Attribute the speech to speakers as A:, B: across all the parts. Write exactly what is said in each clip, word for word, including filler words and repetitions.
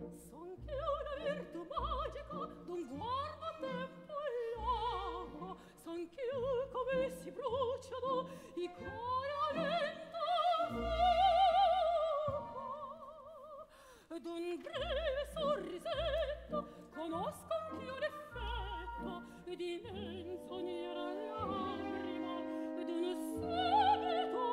A: son che una virtù magica d'un guardo tempo e l'acqua, son che come si bruciano i cuori a lento fuoco, d'un breve sorrisetto conosco anch'io l'effetto di menzognera lagrima d'un subito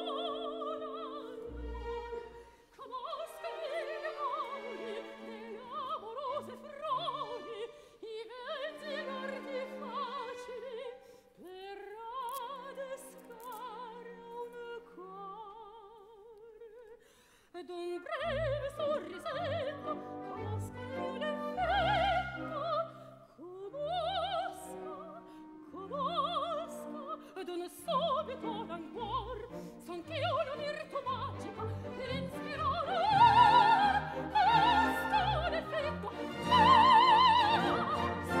A: l'amor. Conosco i legami delle amorose frodi, i mezzi e l'arti facili per adescare un cuore. D'un breve sorrisetto conosco l'effetto, conosco, conosco, d'un subito languor, son che una virtù magica per inspirare questo l'effetto. Ah, sì.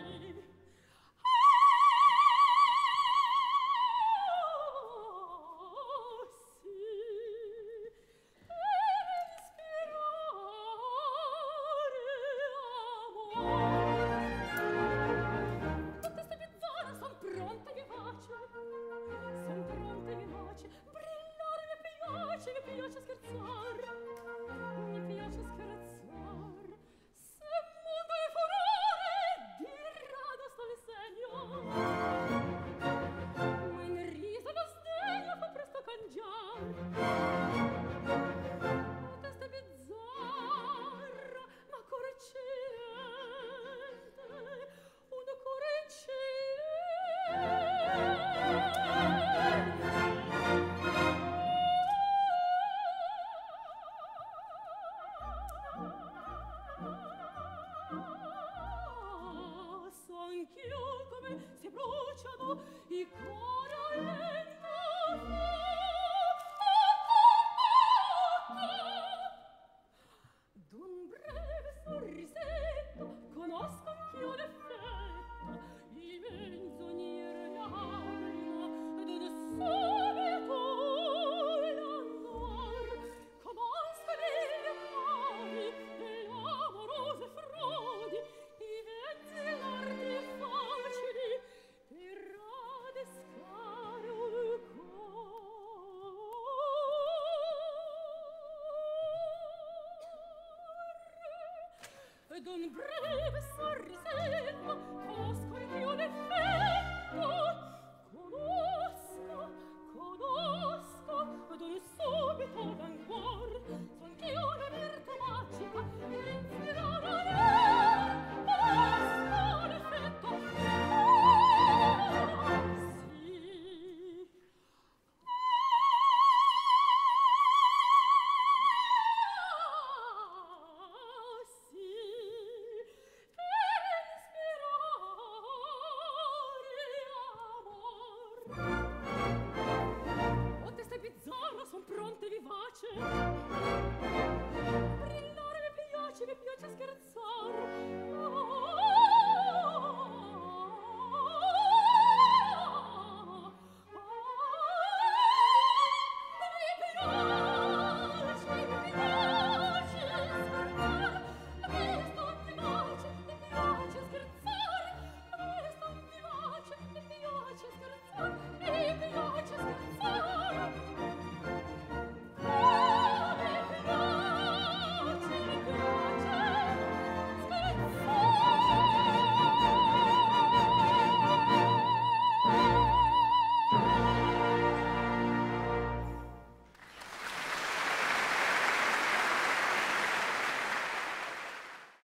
A: Ah, sì. Per ispirare amor. Tutte ste bizzarre son pronte e vivaci, son pronte e vivaci, brillare mi piace, mi piace scherzar, mi piace scherzar. Se mondo è furore, di rado sto il segno, ma in riso lo sdegno fa presto cangiar. Testa bizzarra, ma cuore eccellente, un cuore eccellente. So anch'io come si bruciano i cuori a lento fuoco. D'un breve sorrisetto conosco anch'io l'effetto, i menzognere lagrima d'un subito l'amor. Conosco le legami delle amorose frodi, i mezzi e l'arti facili per adescare un cuore. D'un breve sorrisetto conosco anch'io l'effetto, conosco, conosco, d'un subito languor, son ch'io una virtù